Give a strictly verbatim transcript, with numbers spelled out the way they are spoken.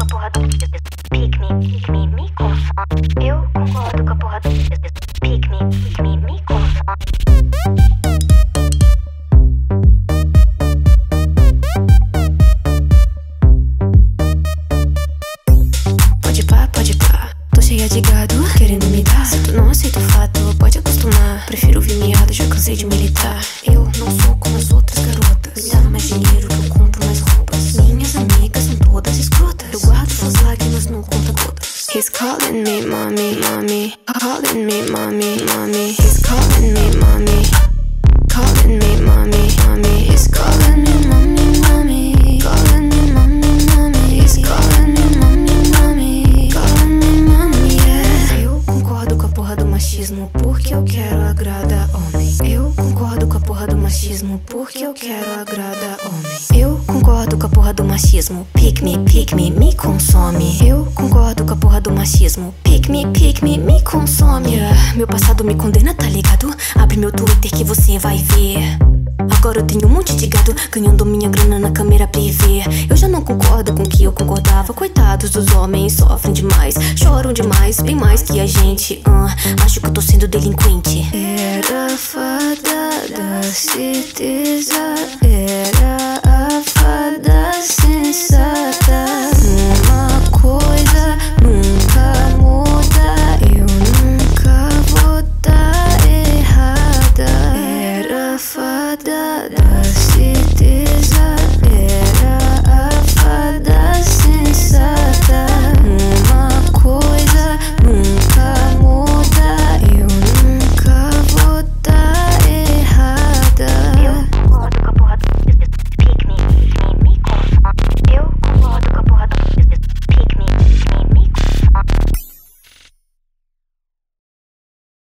a porra do pick me, pick me, me consome. Eu concordo com a porra do pick me, pick me, me consome. Pode pá, pode pá, tô cheia de gado, querendo me dar. Se tu não aceita o fato, pode acostumar. Prefiro ouvir miado, já cansei de militar. Eu não sou como as outras garotas. Me dá mais dinheiro que eu compro mais roupas. Minhas amigas são todas escrotas. Eu guardo suas lágrimas no conta-gotas. He's calling me mommy, mommy. Calling me mommy, mommy. He's calling me mommy. Calling me mommy, mommy. He's calling me mommy, mommy. Calling me mommy, mommy. He's calling me mommy, mommy. Calling me mommy, yeah. Eu concordo com a porra do machismo porque eu quero agradar homem. Eu concordo com a porra do machismo porque eu quero agradar homem. Eu concordo com a porra do machismo. Pick me, pick me, me consome. Eu concordo com a porra do machismo. Pick me, pick me, me consome. Yeah. Meu passado me condena, tá ligado? Abre meu Twitter que você vai ver. Agora eu tenho um monte de gado ganhando minha grana na câmera privê. Eu já não concordo com o que eu concordava. Coitados dos homens, sofrem demais, choram demais, bem mais que a gente. uh, Acho que eu tô sendo delinquente. Era a fada da certeza, era a fada